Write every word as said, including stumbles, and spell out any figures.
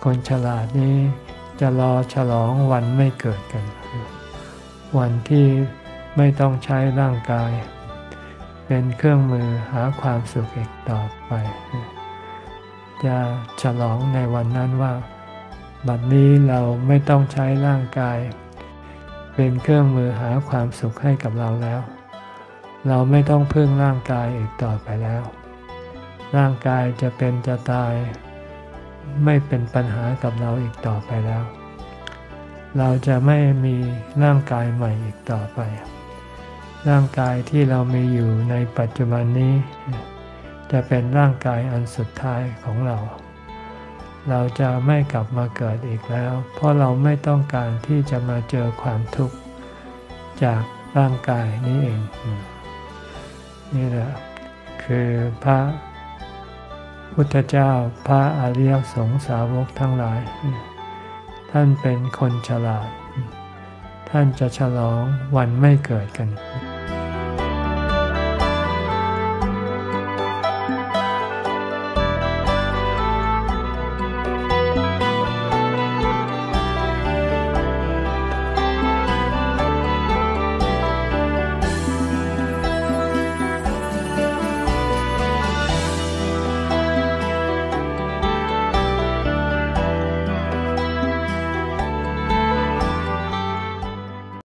คนฉลาดนี้จะรอฉลองวันไม่เกิดกันวันที่ไม่ต้องใช้ร่างกายเป็นเครื่องมือหาความสุขอีกต่อไปจะฉลองในวันนั้นว่าบัดนี้เราไม่ต้องใช้ร่างกายเป็นเครื่องมือหาความสุขให้กับเราแล้วเราไม่ต้องพึ่งร่างกายอีกต่อไปแล้วร่างกายจะเป็นจะตายไม่เป็นปัญหากับเราอีกต่อไปแล้วเราจะไม่มีร่างกายใหม่อีกต่อไปร่างกายที่เรามีอยู่ในปัจจุบันนี้จะเป็นร่างกายอันสุดท้ายของเราเราจะไม่กลับมาเกิดอีกแล้วเพราะเราไม่ต้องการที่จะมาเจอความทุกข์จากร่างกายนี้เองนี่แหละคือพระพุทธเจ้าพระอริยสงสาวกทั้งหลายท่านเป็นคนฉลาดท่านจะฉลองวันไม่เกิดกัน